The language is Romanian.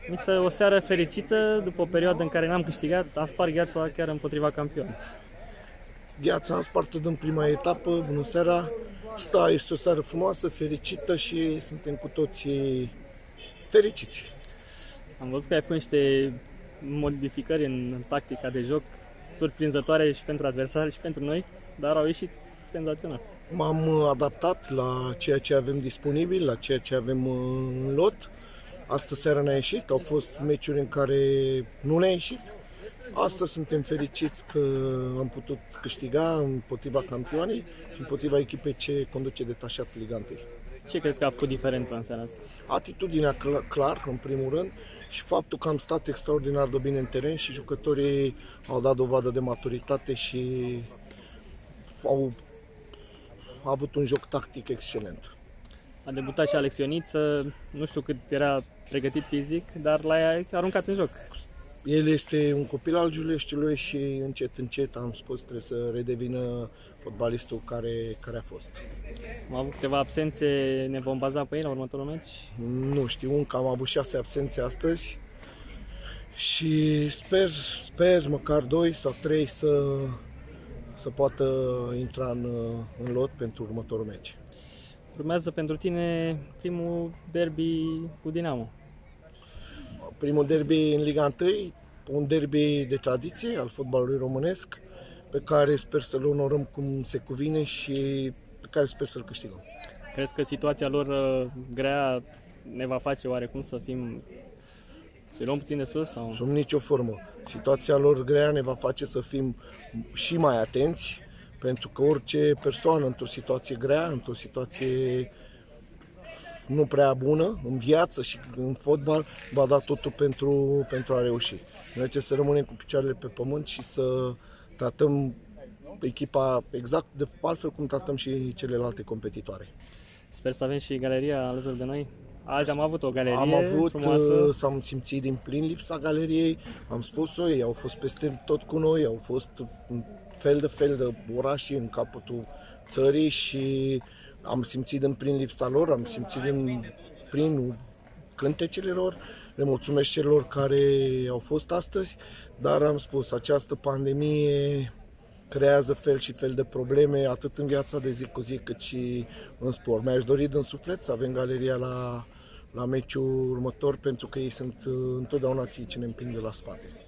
Miță, o seară fericită după o perioadă în care n-am câștigat, am spart Gheața chiar împotriva campioni. Gheața am spart-o din prima etapă, bună seara. Da, este o seară frumoasă, fericită și suntem cu toții fericiți. Am văzut că ai făcut niște modificări în tactica de joc, surprinzătoare și pentru adversari și pentru noi, dar au ieșit senzațional. M-am adaptat la ceea ce avem disponibil, la ceea ce avem în lot. Astă seară ne-a ieșit, au fost meciuri în care nu ne-a ieșit. Astăzi suntem fericiți că am putut câștiga împotriva campioanei și împotriva echipei ce conduce detașat Liga 1. Ce crezi că a făcut diferența în seara asta? Atitudinea clar, în primul rând, și faptul că am stat extraordinar de bine în teren și jucătorii au dat dovadă de maturitate și au avut un joc tactic excelent. A debutat și Alex Ioniță, nu știu cât era pregătit fizic, dar l-ai aruncat în joc. El este un copil al Giuleștiului și încet am spus trebuie să redevină fotbalistul care a fost. Am avut câteva absențe, ne vom baza pe ei la următorul meci? Nu știu, încă am avut 6 absențe astăzi și sper măcar 2 sau 3 să poată intra în lot pentru următorul meci. Urmează pentru tine primul derby cu Dinamo. Primul derby în Liga 1, un derby de tradiție al fotbalului românesc, pe care sper să-l onorăm cum se cuvine și pe care sper să-l câștigăm. Crezi că situația lor grea ne va face oarecum să luăm puțin de sus? Sau? Sub nicio formă. Situația lor grea ne va face să fim și mai atenți, pentru că orice persoană într-o situație grea, într-o situație nu prea bună, în viață și în fotbal, va da totul pentru a reuși. Noi trebuie să rămânem cu picioarele pe pământ și să tratăm echipa exact de altfel cum tratăm și celelalte competitoare. Sper să avem și galeria alături de noi. Azi am avut o galerie frumoasă. S-am simțit din plin lipsa galeriei, am spus-o, ei au fost peste tot cu noi, au fost fel de orașe în capătul țării și am simțit din plin lipsa lor, am simțit din plin cântecele lor. Le mulțumesc celor care au fost astăzi, dar am spus, această pandemie creează fel și fel de probleme, atât în viața de zi cu zi, cât și în sport. Mi-aș dori din suflet să avem galeria la meciul următor, pentru că ei sunt întotdeauna cei ce ne împing de la spate.